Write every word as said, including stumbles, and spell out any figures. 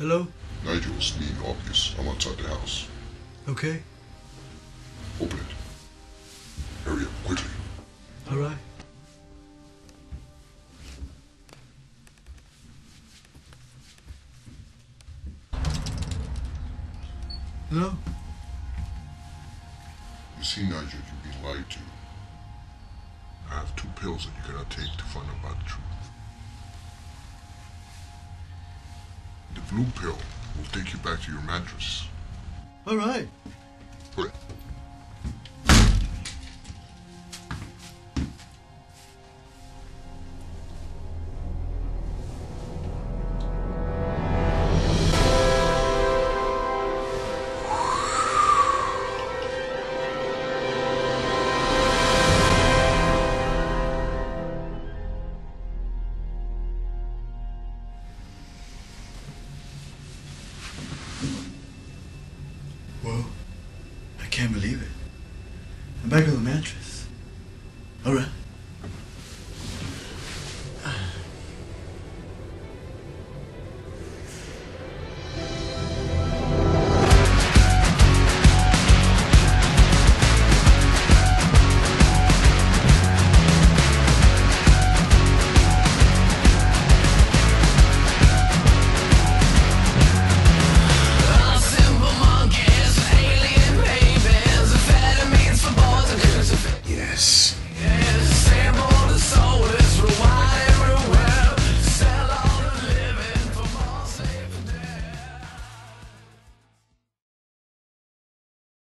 Hello? Nigel, it's me, obvious. I'm outside the house. Okay. Open it. Hurry up, quickly. All right. Hello? You see, Nigel, you've been lied to. I have two pills that you cannot take to find out about the truth. The blue pill will take you back to your mattress. All right. Put it. Whoa. I can't believe it. I'm back on the mattress.